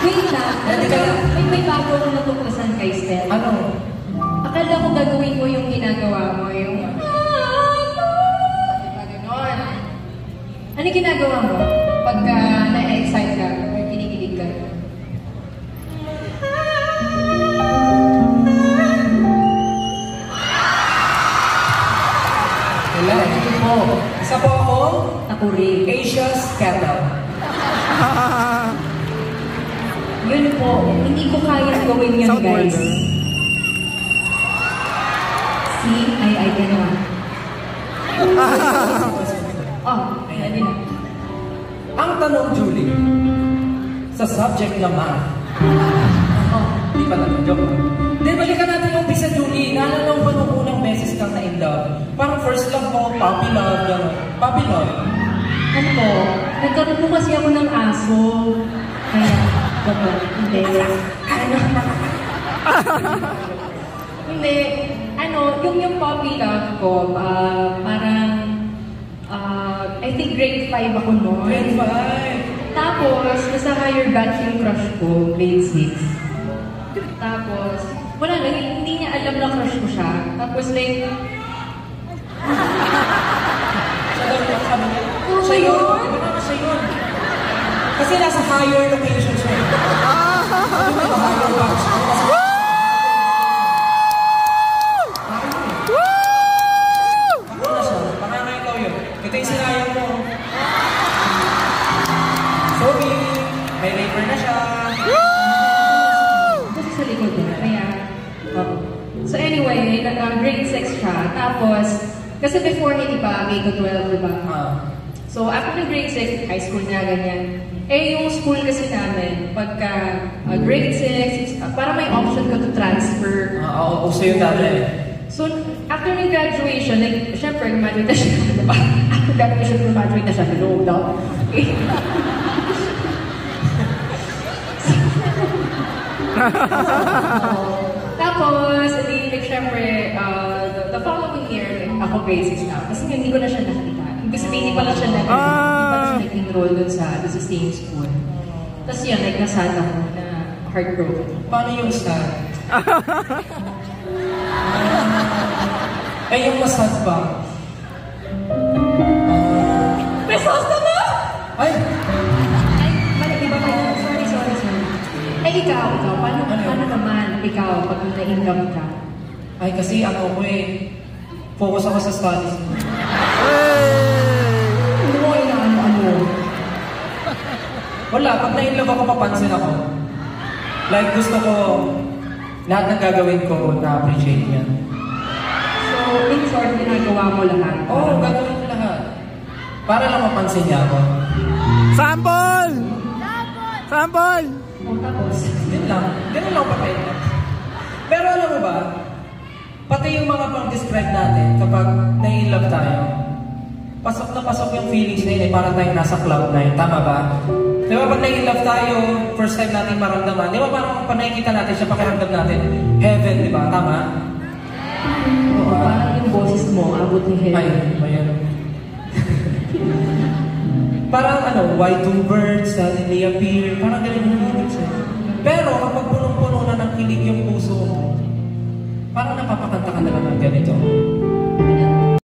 Wait lang. May bago akong natuklasan kay Steph. Ano? Akala ko gagawin mo yung ginagawa mo, yung... Diba ganon? Ano yung ginagawa mo? Pagka na-excite ka or kinikilig ka? Wala, hindi po. Isa po ako? Ako rin. Asia's Kettle. Yun po, hindi ko kaya gawin yan, guys. See? Ay, gano'n. Oh, ayan na. Ang tanong, Julie, sa subject na math. Oh, di pa natin, joke. Hindi, balikan natin yung umpisa, Julie. Naalala mo ba nung unang beses kang na-in love? Parang first love mo, puppy love, gano'n. Puppy love. Ano po? Nagkaroon po kasi ako ng aso. Kaya, gano'n. Hindi. Ano? Hindi. Ano, yung puppy love ko, parang, I think grade 5 ako noon. Grade 5? Tapos, nasa higher batch yung crush ko, grade 6. Tapos, wala lang, hindi niya alam na crush ko siya. Tapos like, siya yun? Di ba siya yun? Kasi nasa higher location siya. Nasa higher batch. Ako na siya. Baka nga ikaw yun. Ito yung sinayang mo. Sorry. May raper na siya. kasi sa likod niya. Kaya, so anyway, grade 6 siya. Tapos, kasi before hindi pa, grade 12, diba? So, after ng grade 6, high school na, ganyan. Eh, yung school kasi namin, pagka grade 6, para may option ka to transfer. Oo, uso yung dati. So, after ng graduation, like, syempre, graduate na siya, diba? After graduation, graduate na siya, hello, daw. Tapos, like, syempre, the following year, ako grade 6 na. Kasi hindi ko na siya nakita. Ibig sabihin, hindi pala siya nag-enroll dun sa same school. Tapos yun, like, nasad ako na heartbroken. Paano yung sad? Eh, yung masad ba? May sauce na ba? Ay! Ay, mali, iba pa yun. Sorry. Eh, ikaw, paano naman ikaw pag na-in-love ka? Ay, kasi ano ko focus ako sa studies. Hindi mo ano. Wala, pag na-in-love ako, papansin ako. Like, gusto ko, lahat ng gagawin ko, na-appreciate niya. So, in short, ginagawa mo lahat? Oo, gagawin ko lahat. Para lang mapansin niya ako. Sample! O, tapos? Ganun lang patay. Pero alam mo ba, pati yung mga pang-describe natin, kapag na-in-love tayo, pasok na pasok yung feelings na yun, para tayong nasa cloud 9, tama ba? Di ba pag na-in-love tayo, first time natin maramdaman, di ba parang pag nakikita natin siya, pakiramdam natin, heaven, di ba? Tama? Oo, parang yung boses mo, abot ni heaven. Ay, bayan. Parang why two birds suddenly appear, parang ganun yung lyrics eh. Pero kapag punong-puno na ng kilig yung puso mo, parang napapakanta ka na lang ng ganito.